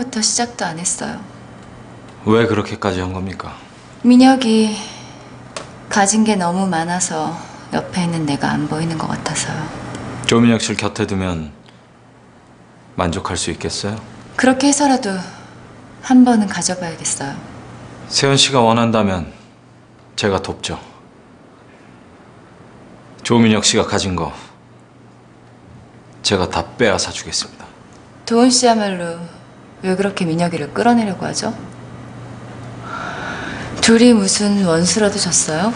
처음부터 시작도 안 했어요. 왜 그렇게까지 한 겁니까? 민혁이 가진 게 너무 많아서 옆에 있는 내가 안 보이는 것 같아서요. 조민혁 씨를 곁에 두면 만족할 수 있겠어요? 그렇게 해서라도 한 번은 가져봐야겠어요. 세연 씨가 원한다면 제가 돕죠. 조민혁 씨가 가진 거 제가 다 빼앗아 주겠습니다. 도훈 씨야말로 왜 그렇게 민혁이를 끌어내려고 하죠? 둘이 무슨 원수라도 졌어요?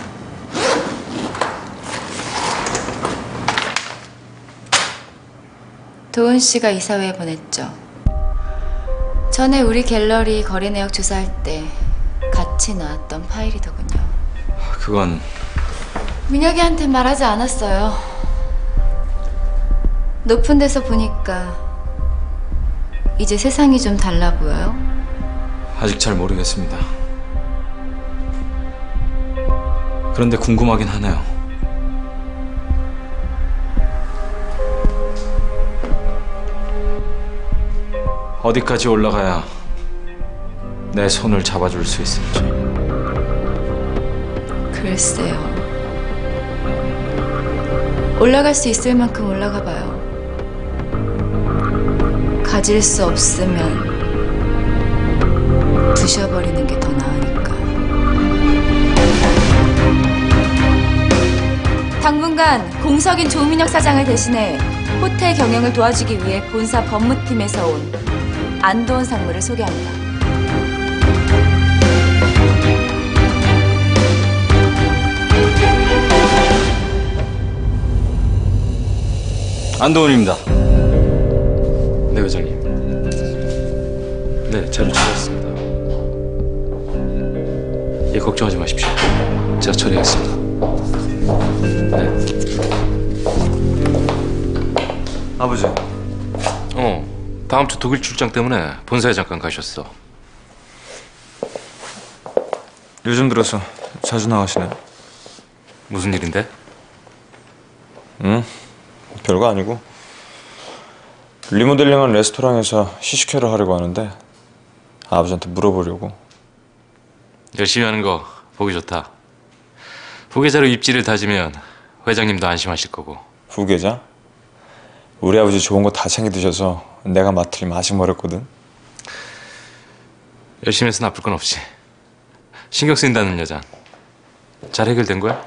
도훈 씨가 이사회에 보냈죠. 전에 우리 갤러리 거래 내역 조사할 때 같이 나왔던 파일이더군요. 그건 민혁이한테 말하지 않았어요. 높은 데서 보니까 이제 세상이 좀 달라 보여요? 아직 잘 모르겠습니다. 그런데 궁금하긴 하네요. 어디까지 올라가야 내 손을 잡아줄 수 있을지. 글쎄요. 올라갈 수 있을 만큼 올라가 봐요. 가질 수 없으면 부셔버리는 게 더 나으니까. 당분간 공석인 조민혁 사장을 대신해 호텔 경영을 도와주기 위해 본사 법무팀에서 온 안도원 상무를 소개합니다. 안도훈입니다. 네, 회장님. 네, 자료 찾았습니다. 예, 걱정하지 마십시오. 제가 처리하겠습니다. 네. 아버지. 다음 주 독일 출장 때문에 본사에 잠깐 가셨어. 요즘 들어서 자주 나가시네. 무슨 일인데? 별거 아니고 리모델링한 레스토랑에서 시식회를 하려고 하는데 아버지한테 물어보려고. 열심히 하는 거 보기 좋다. 부계자로 입지를 다지면 회장님도 안심하실 거고. 부계자? 우리 아버지 좋은 거 다 챙겨 드셔서 내가 맡으려면 아직 멀었거든. 열심히 해서 나쁠 건 없지. 신경 쓰인다는 여자 잘 해결된 거야?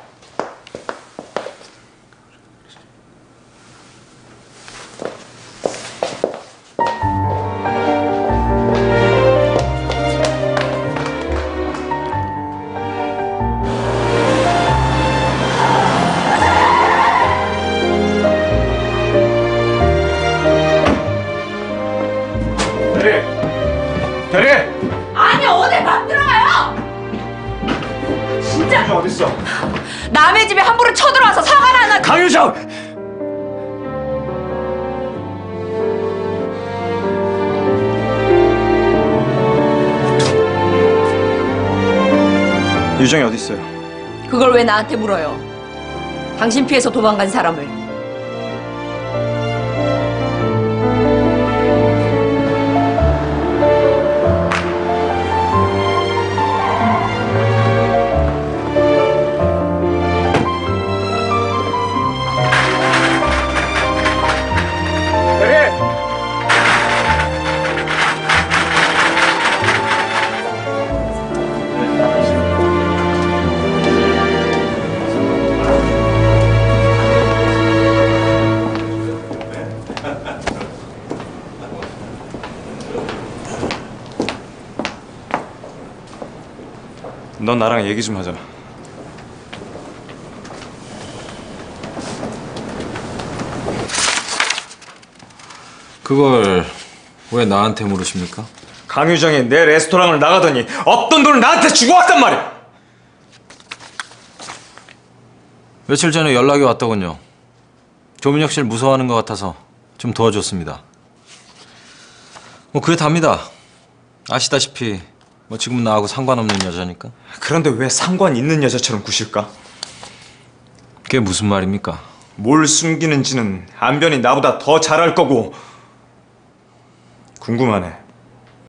대리! 아니 어딜 맘대로 가요! 진짜 강유정 어딨어? 남의 집에 함부로 쳐들어와서 사과를 하나. 강유정! 유정이 어딨어요? 그걸 왜 나한테 물어요? 당신 피해서 도망간 사람을. 넌 나랑 얘기 좀 하자. 그걸 왜 나한테 물으십니까? 강유정이 내 레스토랑을 나가더니 없던 돈을 나한테 주고 왔단 말이야. 며칠 전에 연락이 왔더군요. 조민혁 씨를 무서워하는 것 같아서 좀 도와줬습니다. 뭐 그게 답니다. 아시다시피 뭐 지금은 나하고 상관없는 여자니까. 그런데 왜 상관 있는 여자처럼 구실까? 그게 무슨 말입니까? 뭘 숨기는지는 안변이 나보다 더 잘 알 거고. 궁금하네.